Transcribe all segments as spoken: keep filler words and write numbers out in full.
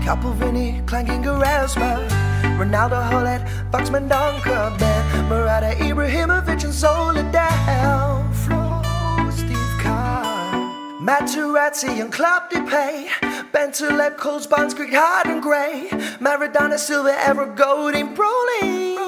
Couple Vinny, clanking Erasmus, Ronaldo Hollet, Foxman Donker, Ben, Murata Ibrahimovic and Soledad, Flo, Steve Carr, Materazzi and Klopp Depay, Bentaleb, Coles, Bonds, Greg Harden, Gray, Maradona, Silva, Ever, Golding, Brolin,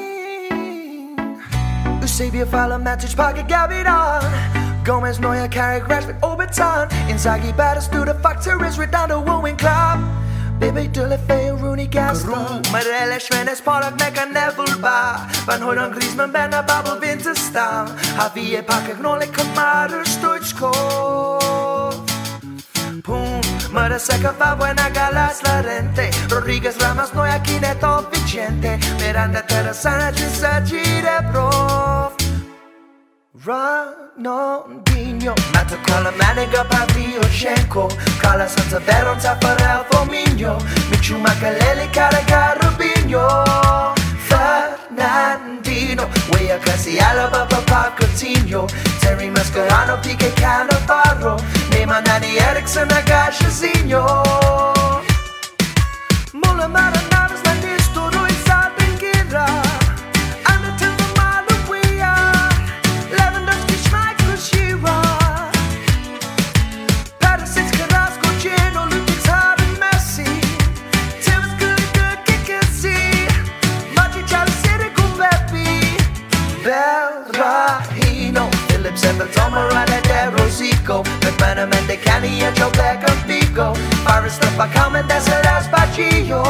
Eusebio, Fowler, Matic, Parker, Gavidon, Gomez, Neuer, Carrick, Rashford, Oberton, Inzaghi, Batistuta, Factories, Redondo, Owen, Klopp, Bebe, Deulofeu, Rooney, Gaston, Marelle, Schwennes, Pollack, Mecca, Neville, Bar, Van Hooydonk, Griezmann, Benna, Babel, Winterstam, Javier, Parker, Knolle, Kamara, Stoichkov, Pum, Maraseca, Fabuena, Galas, Larente, Rodriguez, Ramos, Neuer, Kineto, Vicente, Miranda, Terrasana, Gisagire, Prof, Ronaldinho, Matakola, Maniga, Pavlyuchenko, Carla Santaveron, Tafarel, Firmino, Michu, Makaleli, Carragher, Rubinho, Fernandinho, Weah, Cassiala, Papa, Coutinho, Terry Mascherano, Piqué, Cannavaro, Neymar, Nani, Eriksson, Agachazinho, Muller, Maranaras, Landisturo, Isaldo, Gira. Tomarada de Rosico, McManaman, Cani, and Joe Beckham, Figo, Faris, the Bacam, and Deseras, Bacillo,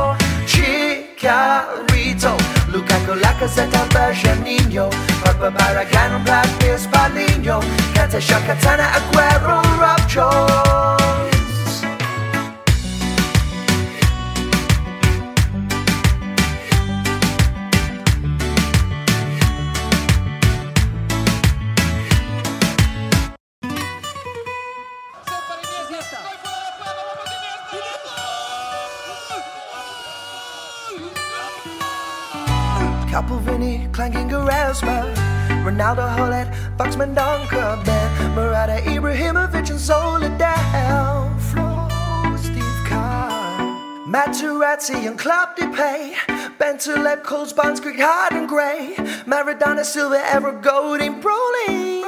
Chicharito, Lukaku, Lacazette, Bergenino, Papa Barragán, Brad Pitt, Paulinho, Kante, Shakatana, Aguero, Rob Jones. Couple Vinny, clanking Erasmus, Ronaldo Hollet, Foxman Donker, Ben, Murata Ibrahimovic and Soledad, Flo, Steve Carr, Materazzi and Klopp Depay, Bentaleb, Coles, Bonds, Greg Harden, Gray, Maradona, Silva, Ever, Golding, Brolin,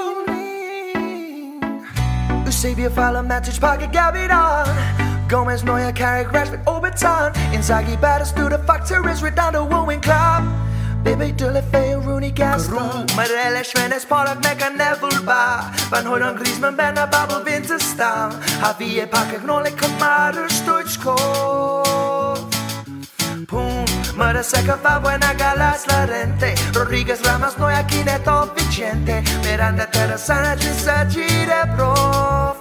Eusebio, Fowler, Matic, Parker, Gavidon, Gomez, Neuer, Carrick, Rashford, Oberton, Inzaghi, Batistuta, Factories, Redondo, Owen, Klopp, Bebe, Deulofeu, Rooney, Gaston, Marelle, Schwennes, Pollack, Mecca, Neville, Bar, Van Hooydonk, Griezmann, Benna, Babel, Winterstam, Javier, Parker, Knolle, Kamara, Stoichkov, Pum, Maraseca, Fabuena, Galas, Larente, Rodriguez, Ramos, Neuer, Kineto, Vicente, Miranda, Terrasana, Gisagire, Prof,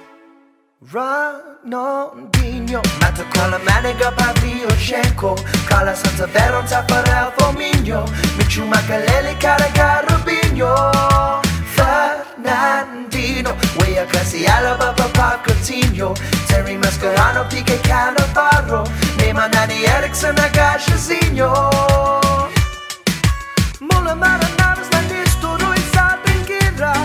Ronaldinho, Matakola, Maniga, Pavlyuchenko, Carla Santaveron, Tafarel, Firmino, Michu, Makaleli, Carragher, Rubinho, Fernandinho, Weah, Cassiala, Papa, Coutinho, Terry Mascherano, Piqué, Cannavaro, Neymar, Nani, Eriksson, Agachazinho, Muller, Maranaras, Landisturo, Isaldo, Gira.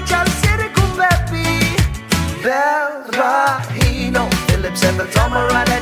Tomarada